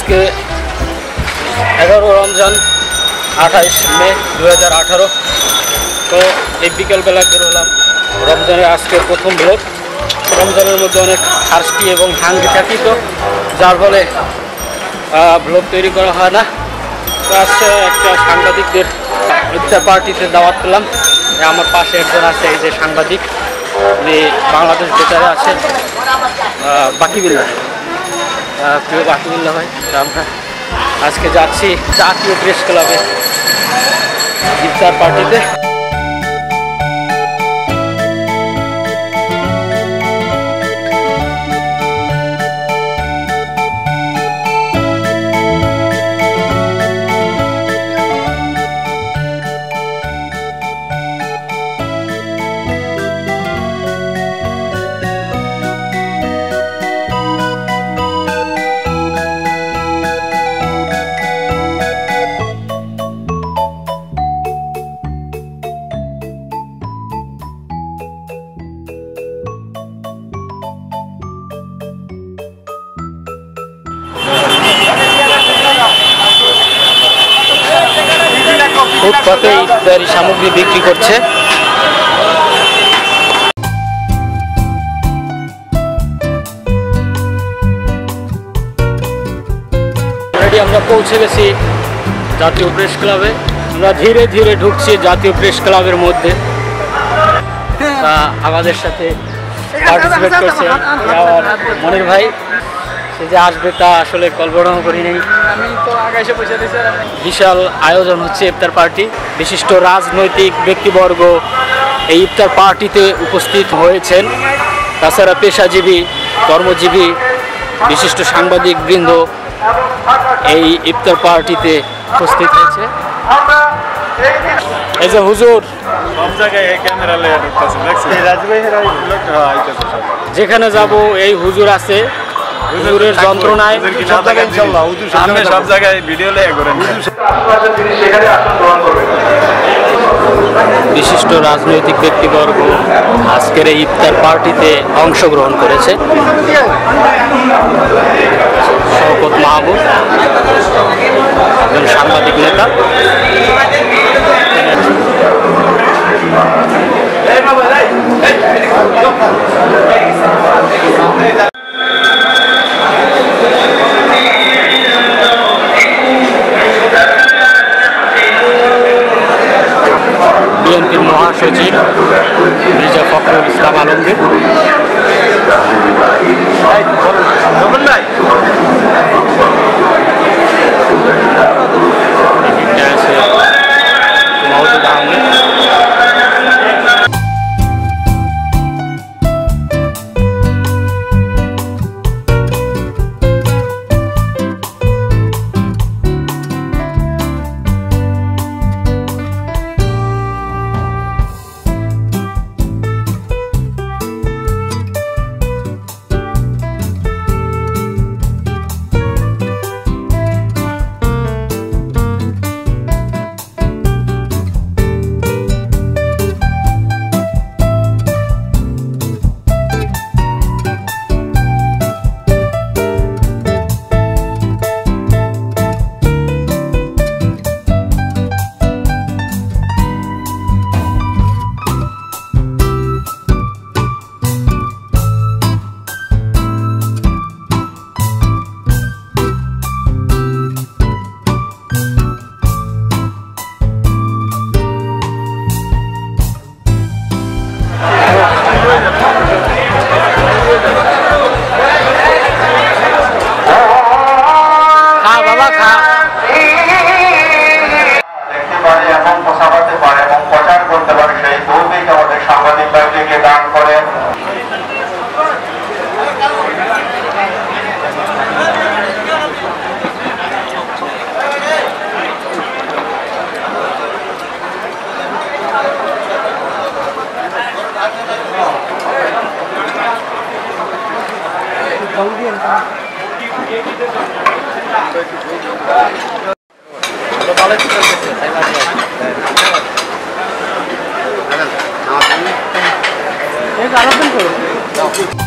আজকে 11 রমজান 28 মে 2018। তো এই বিকেলবেলা বের হলাম রমজানের আজকে প্রথম ব্লগ। রমজানের মধ্যে অনেক থার্স্টি এবং হাঙ্গি থাকি, তো যার ফলে ব্লগ তৈরি করা হয় না। তো আজকে একটা সাংবাদিকদের ইফতার পার্টিতে দাওয়াত পেলাম। আমার পাশে একজন আছে, এই যে সাংবাদিক, উনি বাংলাদেশ বেতারে আছে, বাকিবিল্লাহ, প্রিয় বাকিবিল্লাহ ভাই। আমরা আজকে যাচ্ছি জাতীয় প্রেস ক্লাবে ইফতার পার্টিতে। ফুটপাতে ইফতারি সামগ্রী বিক্রি করছে। অলরেডি আমরা পৌঁছে গেছি জাতীয় প্রেস ক্লাবে। আমরা ধীরে ধীরে ঢুকছি জাতীয় প্রেস ক্লাবের মধ্যে। আমাদের সাথে পার্টিসিপেট করছে আমার মনির ভাই। সে যে আসবে তা আসলে কল্পনাও করি নাই। বিশাল আয়োজন হচ্ছে ইফতার পার্টি। বিশিষ্ট রাজনৈতিক ব্যক্তিবর্গ এই ইফতার পার্টিতে উপস্থিত হয়েছেন। তাছাড়া পেশাজীবী, কর্মজীবী, বিশিষ্ট সাংবাদিক বৃন্দ এই ইফতার পার্টিতে উপস্থিত হয়েছে। এই যে হুজুর, যেখানে যাব এই হুজুর আছে। হুজুরের যন্ত্রণায় সব জায়গায় ভিডিও করেন। বিশিষ্ট রাজনৈতিক ব্যক্তিবর্গ আজকের এই ইফতার পার্টিতে অংশগ্রহণ করেছে। শওকত মাহবুব, একজন সাংবাদিক নেতা। বিএনপির মহাসচিব মির্জা ফখরুল ইসলাম আলমগীর। আরো